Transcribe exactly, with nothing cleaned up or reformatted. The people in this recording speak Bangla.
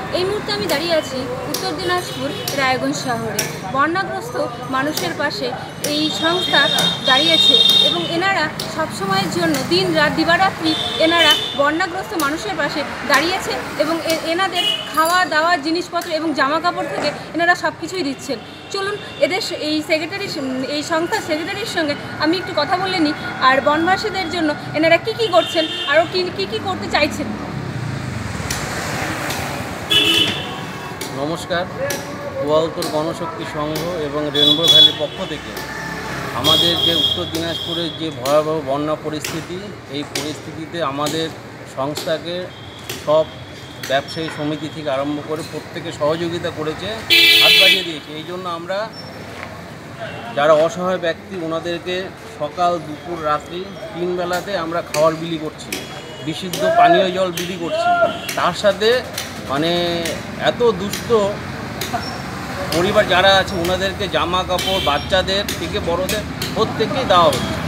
এই মুহূর্তে আমি দাঁড়িয়ে আছি উত্তর দিনাজপুর রায়গঞ্জ শহরে। বন্যাগ্রস্ত মানুষের পাশে এই সংস্থা দাঁড়িয়েছে এবং এনারা সবসময়ের জন্য দিন রাত দিবারাত্রি এনারা বন্যাগ্রস্ত মানুষের পাশে দাঁড়িয়েছে এবং এনাদের খাওয়া দাওয়া জিনিসপত্র এবং জামা কাপড় থেকে এনারা সব কিছুই দিচ্ছেন। চলুন এদের এই সেক্রেটারি এই সংস্থার সেক্রেটারির সঙ্গে আমি একটু কথা বলে নিই, আর বনবাসীদের জন্য এনারা কি কি করছেন, আরও কী কী কী করতে চাইছেন। নমস্কার, গোয়ালতোড় গণশক্তি সংঘ এবং রেনবো ভ্যালির পক্ষ থেকে আমাদের যে উত্তর দিনাজপুরের যে ভয়াবহ বন্যা পরিস্থিতি, এই পরিস্থিতিতে আমাদের সংস্থাকে সব ব্যবসায়ী সমিতি থেকে আরম্ভ করে প্রত্যেকে সহযোগিতা করেছে, হাত বাড়িয়ে দিয়েছে। এই জন্য আমরা যারা অসহায় ব্যক্তি ওনাদেরকে সকাল দুপুর রাত্রি তিন বেলাতে আমরা খাবার বিলি করছি, বিশুদ্ধ পানীয় জল বিলি করছি। তার সাথে মানে এত দুস্থ পরিবার যারা আছে ওনাদেরকে জামা কাপড় বাচ্চাদের থেকে বড়দের প্রত্যেককেই দেওয়া হচ্ছে।